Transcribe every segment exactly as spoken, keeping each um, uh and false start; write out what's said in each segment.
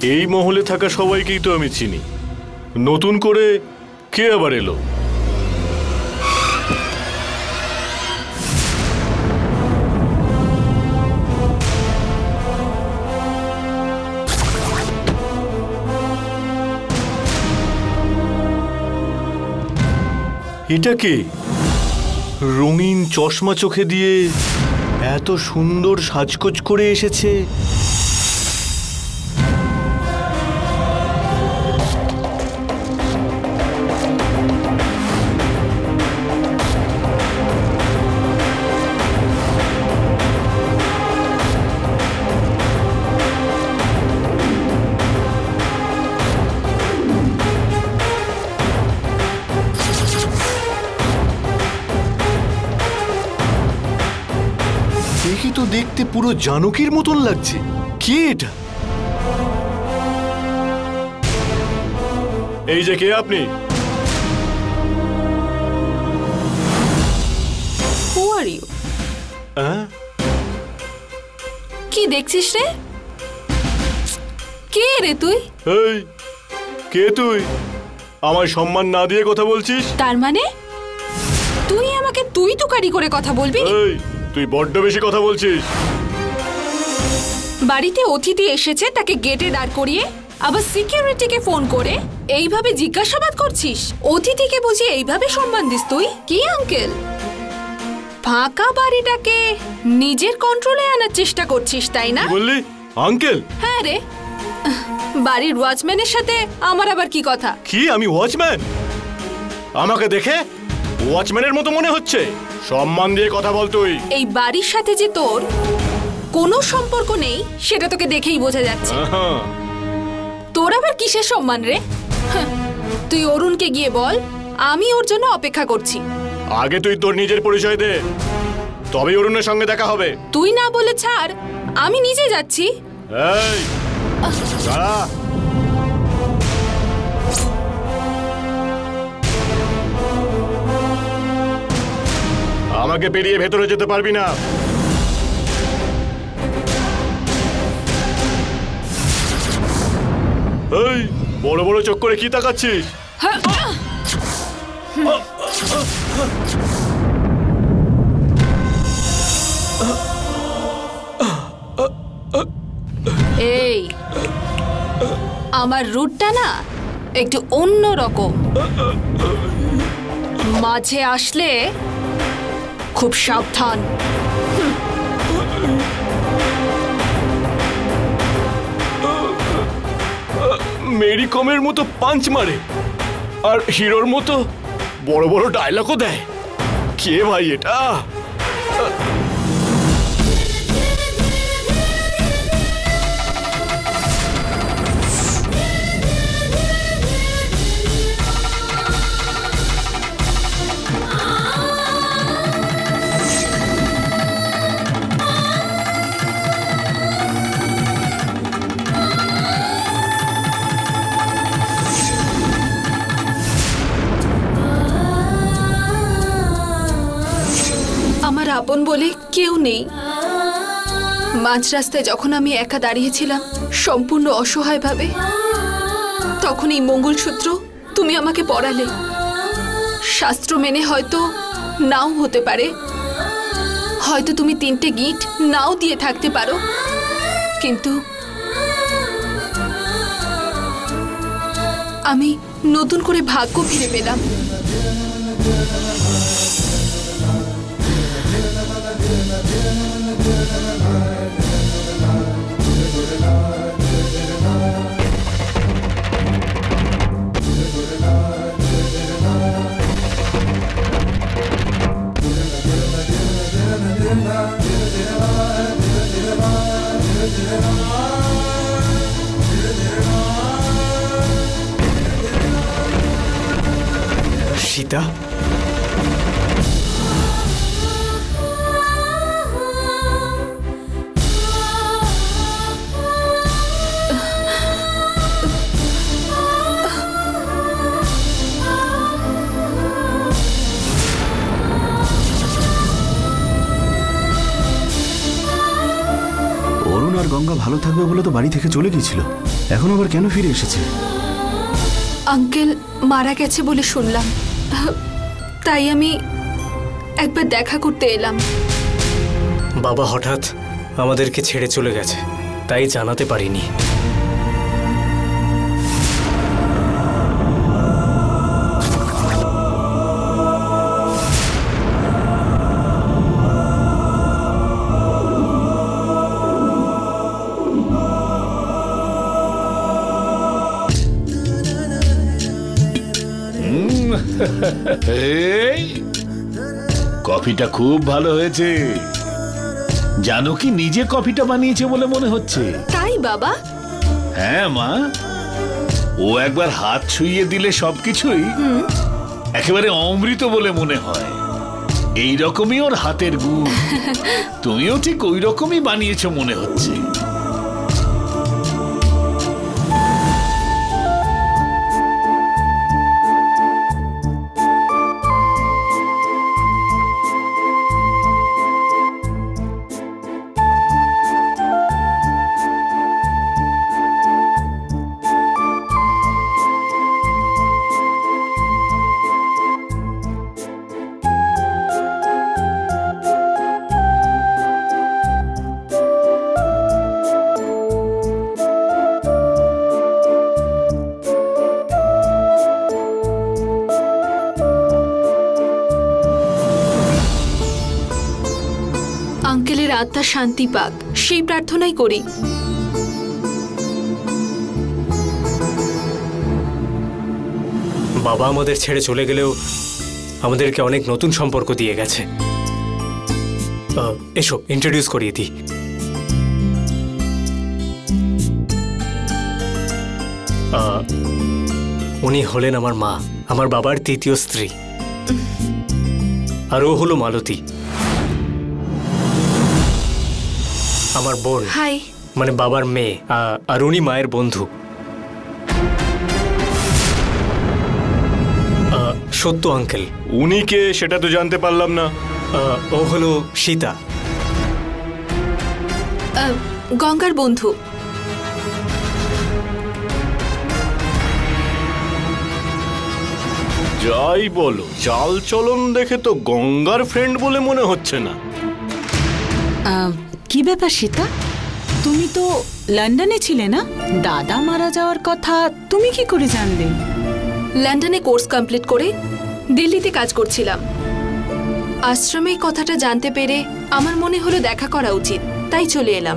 এই মহলে থাকা সবাইকেই তো আমি চিনি, নতুন করে কে আবার এলো? এটা কে? রঙিন চশমা চোখে দিয়ে এত সুন্দর সাজগোজ করে এসেছে। তো দেখতে পুরো জানকীর মতন লাগছে। কে এটা? এই যে কে আপনি? Who are you? কি দেখছিস রে? কে রে তুই? এই কে তুই? আমায় সম্মান না দিয়ে কথা বলছিস? তার মানে তুই আমাকে তুই তুকারি করে কথা বলবি? এই তুই বড্ড বেশি কথা বলছিস। বাড়িতে অতিথি এসেছে, তাকে গেটে দাঁড় করিয়ে আবার সিকিউরিটিকে ফোন করে এইভাবে জিজ্ঞাসাবাদ করছিস? অতিথিকে বুঝি এইভাবে সম্মান দিস তুই? কি আঙ্কেল, ফাঁকা বাড়িটাকে নিজের কন্ট্রোলে আনার চেষ্টা করছিস তাই না? বললি আঙ্কেল? হ্যাঁ রে, বাড়ির ওয়াচম্যানের সাথে আমার আবার কি কথা? কি আমি ওয়াচম্যান? আমাকে দেখে ওয়াচম্যানের মতো মনে হচ্ছে? সম্মান দিয়ে কথা বল তুই। এই বাড়ির সাথে যে তোর কোনো সম্পর্ক নেই সেটা তোকে দেখেই বোঝা যাচ্ছে। তোর আবার কিসের সম্মান রে? তুই অরুণকে গিয়ে বল আমি ওর জন্য অপেক্ষা করছি। আগে তুই তোর নিজের পরিচয় দে, তবেই অরুণের সঙ্গে দেখা হবে। তুই না বলে ছাড়, আমি নিজে যাচ্ছি। এই দাঁড়া। আমাকে পেরিয়ে ভেতরে যেতে পারবি না। এই বড় বড় চোখ করে কি তাকাচ্ছিস? এই আমার রুটটা না একটু অন্য রকম, মাঝে আসলে খুব সাবধান। মেরি কমের মতো পাঞ্চ মারে আর হিরোর মতো বড় বড় ডায়লগও দেয়। কে ভাই এটা? আমার আপন বলে কেউ নেই। মাঝ রাস্তায় যখন আমি একা দাঁড়িয়েছিলাম সম্পূর্ণ অসহায় ভাবে, তখন এই মঙ্গলসূত্র তুমি আমাকে পরালে। শাস্ত্র মেনে হয়তো নাও হতে পারে, হয়তো তুমি তিনটে গিট নাও দিয়ে থাকতে পারো, কিন্তু আমি নতুন করে ভাগ্য ফিরে পেলাম। সীতা, অরুণ আর গঙ্গা ভালো থাকবে বলে তো বাড়ি থেকে চলে গিয়েছিল। এখন আবার কেন ফিরে এসেছে? আঙ্কেল মারা গেছে বলে শুনলাম, তাই আমি একবার দেখা করতে এলাম। বাবা হঠাৎ আমাদেরকে ছেড়ে চলে গেছে, তাই জানাতে পারিনি। এই কফিটা খুব ভালো হয়েছে। জানো কি নিজে কফিটা বানিয়েছে বলে মনে হচ্ছে। তাই বাবা? হ্যাঁ মা, ও একবার হাত ছুঁয়ে দিলে সবকিছুই একেবারে অমৃত বলে মনে হয়। এই রকমই ওর হাতের গুণ। তুমিও ঠিক ওই রকমই বানিয়েছো মনে হচ্ছে। আঙ্কেলের আত্মা শান্তি পাক, সেই প্রার্থনাই করি। বাবা আমাদের ছেড়ে চলে গেলেও আমাদেরকে অনেক নতুন সম্পর্ক দিয়ে গেছে। এসো ইন্ট্রোডিউস করিয়ে দিই। উনি হলেন আমার মা, আমার বাবার তৃতীয় স্ত্রী। আর ও হলো মালতী, আমার বোন। হাই। মানে বাবার মেয়ে। আর উনি মায়ের বন্ধু। সত্য আঙ্কেল। উনি কে সেটা তো জানতে পারলাম না। ও হলো সীতা, গঙ্গার বন্ধু। যাই বলো, চাল চলন দেখে তো গঙ্গার ফ্রেন্ড বলে মনে হচ্ছে না। কি ব্যাপার সীতা, তুমি তো লন্ডনে ছিলে না? দাদা মারা যাওয়ার কথা তুমি কি করে জানলে? লন্ডনে কোর্স কমপ্লিট করে দিল্লিতে কাজ করছিলাম। আশ্রমে কথাটা জানতে পেরে আমার মনে হলো দেখা করা উচিত, তাই চলে এলাম।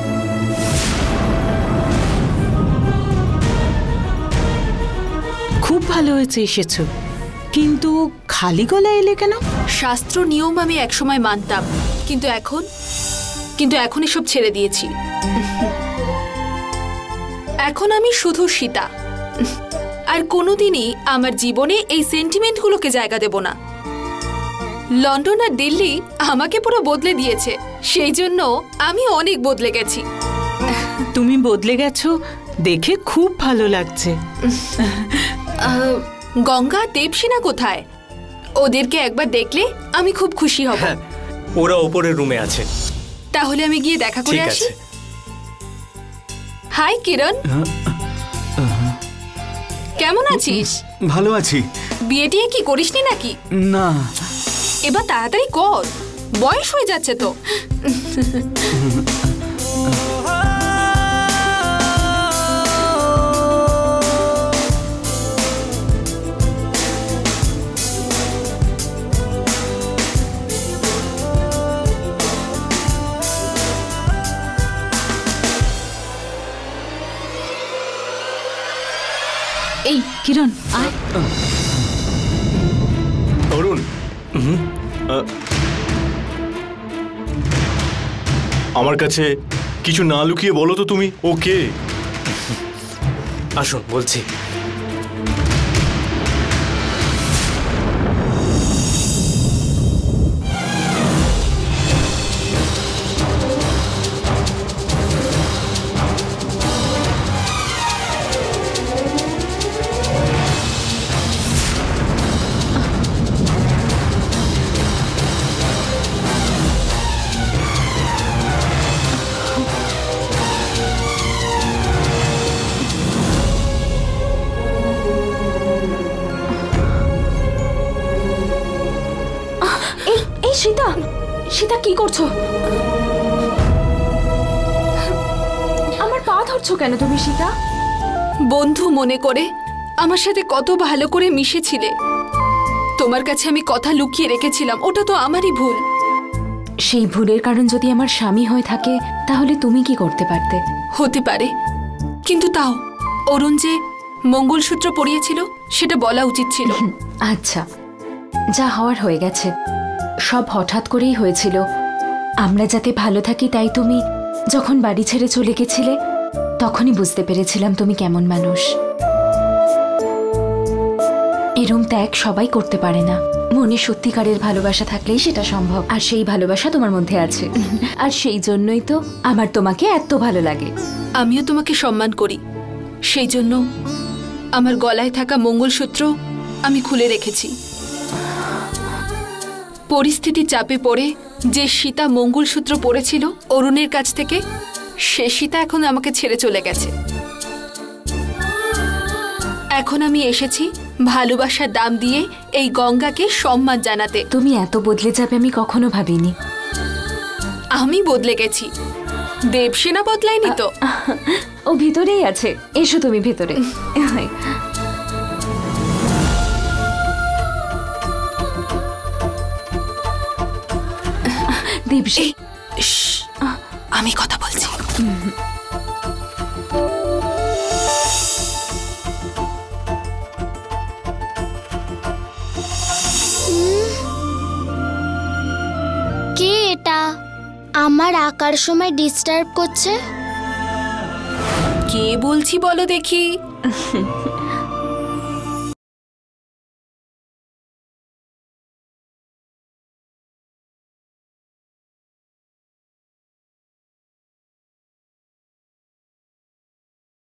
খুব ভালো হয়েছে এসেছো, কিন্তু খালি গলায় এলে কেন? শাস্ত্র নিয়ম আমি একসময় মানতাম, কিন্তু এখন কিন্তু এখন এসব ছেড়ে দিয়েছি। এখন আমি শুধু সীতা, আর কোনোদিনই আমার জীবনে এই সেন্টিমেন্টগুলোকে জায়গা দেব না। লন্ডন আর দিল্লি আমাকে পুরো বদলে দিয়েছে, সেই জন্য আমি অনেক বদলে গেছি। তুমি বদলে গেছো দেখে খুব ভালো লাগছে। গঙ্গা, দেবসেনা কোথায়? ওদেরকে একবার দেখলে আমি খুব খুশি হব। ওরা উপরের রুমে আছে। তাহলে আমি গিয়ে দেখা করে আসি। হাই কিরণ, কেমন আছিস? ভালো আছি। বিয়ে টিয়ে কি করিসনি নাকি? না। এবার তাড়াতাড়ি কর, বয়স হয়ে যাচ্ছে তো। এই কিরণ, আয়। অরুণ, আমার কাছে কিছু না লুকিয়ে বলো তো তুমি ওকে। আসুন বলছি। সীতা কি করছো? আমার পা ধরছো কেন তুমি সীতা? বন্ধু মনে করে আমার সাথে কত ভালো করে মিশেছিলে, তোমার কাছে আমি কথা লুকিয়ে রেখেছিলাম, ওটা তো আমারই ভুল। সেই ভুলের কারণ যদি আমার স্বামী হয়ে থাকে তাহলে তুমি কি করতে পারতে? হতে পারে, কিন্তু তাও অরুণ যে মঙ্গলসূত্র পরিয়েছিল সেটা বলা উচিত ছিল। আচ্ছা, যা হওয়ার হয়ে গেছে, সব হঠাৎ করেই হয়েছিল। আমরা যাতে ভালো থাকি তাই তুমি যখন বাড়ি ছেড়ে চলে গেছিলে তখনই বুঝতে পেরেছিলাম তুমি কেমন মানুষ। এরম ত্যাগ সবাই করতে পারে না, মনে সত্যিকারের ভালোবাসা থাকলেই সেটা সম্ভব। আর সেই ভালোবাসা তোমার মধ্যে আছে, আর সেই জন্যই তো আমার তোমাকে এত ভালো লাগে। আমিও তোমাকে সম্মান করি, সেই জন্য আমার গলায় থাকা মঙ্গলসূত্র আমি খুলে রেখেছি। পরিস্থিতি চাপে পড়ে যে সীতা মঙ্গলসূত্র পড়েছিল অরুণের কাছ থেকে, সে সীতা এখন আমাকে ছেড়ে চলে গেছে। এখন আমি এসেছি ভালোবাসার দাম দিয়ে এই গঙ্গাকে সম্মান জানাতে। তুমি এত বদলে যাবে আমি কখনো ভাবিনি। আমি বদলে গেছি, দেবসেনা বদলায়নি তো। ও ভিতরেই আছে, এসো তুমি ভেতরে। দেবসী, আমি কথা বলছি। কে এটা আমার আঁকার সময় ডিস্টার্ব করছে? কে বলছি বলো দেখি?